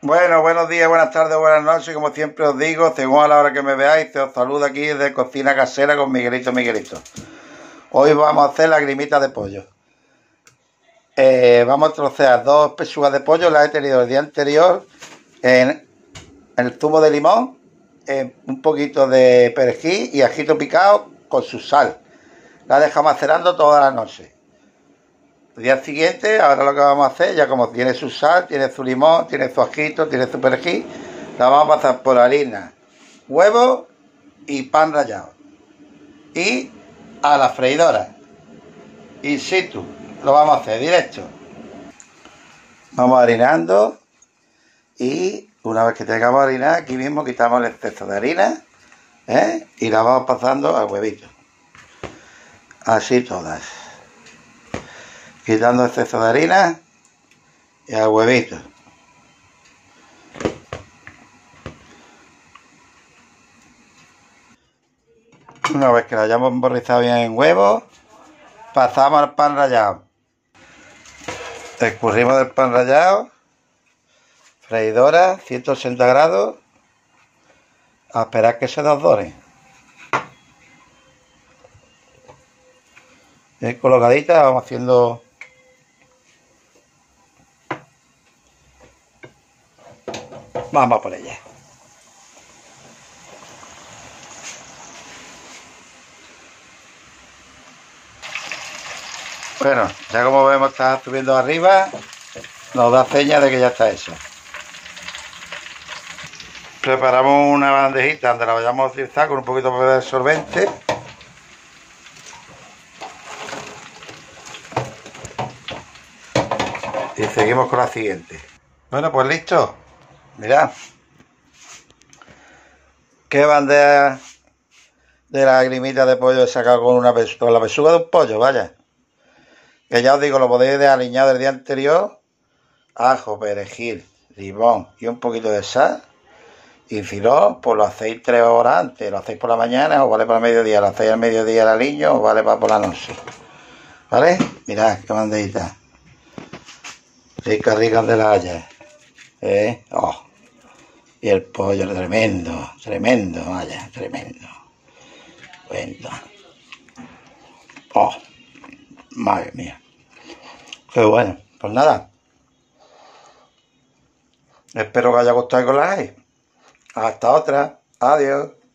Bueno, buenos días, buenas tardes, buenas noches. Como siempre os digo, según a la hora que me veáis, os saludo aquí desde Cocina Casera con Miguelito. Hoy vamos a hacer la grimita de pollo. Vamos a trocear dos pechugas de pollo. Las he tenido el día anterior en el zumo de limón, un poquito de perejil y ajito picado con su sal. La he dejado macerando toda la noche. El día siguiente, ahora lo que vamos a hacer, ya como tiene su sal, tiene su limón, tiene su ajito, tiene su perejil, la vamos a pasar por harina, huevo y pan rallado. Y a la freidora. In situ. Lo vamos a hacer directo. Vamos harinando. Y una vez que tengamos harina, aquí mismo quitamos el exceso de harina. Y la vamos pasando al huevito. Así todas. Quitando el exceso de harina y al huevito. Una vez que lo hayamos emborrizado bien en huevo, pasamos al pan rallado. Escurrimos del pan rallado, freidora, 180 grados, a esperar que se nos dore. Bien colocadita, vamos haciendo. Vamos por ella. Bueno, ya como vemos está subiendo arriba, nos da señas de que ya está hecho. Preparamos una bandejita donde la vayamos a utilizar con un poquito de absorbente. Y seguimos con la siguiente. Bueno, pues listo. Mirad. Qué bandeja de la grimita de pollo he sacado con la pechuga de un pollo, vaya. Que ya os digo, lo podéis de aliñado del día anterior. Ajo, perejil, limón y un poquito de sal. Y si no, pues lo hacéis 3 horas antes. Lo hacéis por la mañana o vale para el mediodía. Lo hacéis al mediodía el aliño o vale para por la noche. ¿Vale? Mirad qué bandejita. Rica de la haya. Oh. Y el pollo tremendo, vaya, tremendo. Bueno. Oh. Madre mía. Qué bueno. Pues nada. Espero que os haya gustado y que lo hagáis. Hasta otra. Adiós.